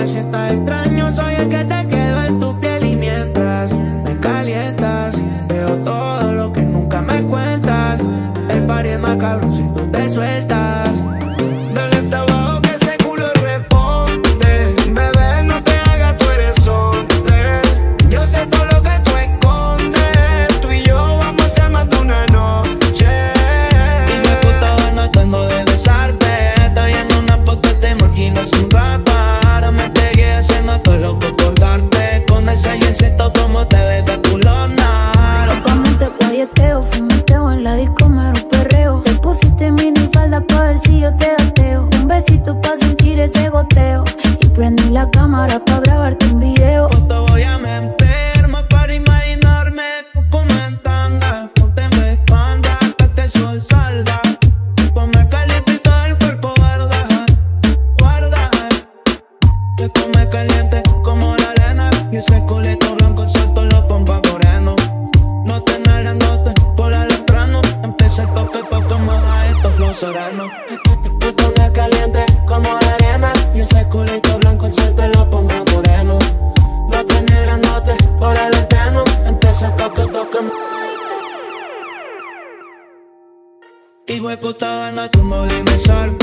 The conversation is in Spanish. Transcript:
me sientas extraño, soy el que se quedó en tu piel. Y mientras me calientas, veo todo lo que nunca me cuentas. El party es más cabrón si tú te sueltas. Dale hasta abajo que ese culo responde. Bebé, no te hagas, tú eres hombre. Yo sé todo lo que tú escondes. Tú y yo vamos a hacer más de una noche. Y me puta gana tengo de besarte. Estoy en una foto, te imagino sin ropa. Ahora me pegué haciendo todo loco por darte. Con ese jeansito como te ves de culona. Locamente guayeteo, fumeteo en la disco, mero perreo. Te pusiste mini falda pa' ver si yo te gateo. Un besito pa' sentir ese goteo. Y prendí la cámara pa' grabarte un video. No te voy a mentir, más para imaginarme con en tanga. Ponte en mi espalda hasta que el sol salga. Ponme caliente y todo el cuerpo guarda. Guarda. Te come caliente como la arena. Y ese culito blanco suelto lo pongo a moreno. No te grandote por el estrano. Empieza el toque más a estos los serenos. Te pone caliente como la arena. Y ese culito blanco suelto lo pongo a moreno. No te grandote por el estrano. Empieza el toque más. Hijo de puta gana tu modo y me salgo.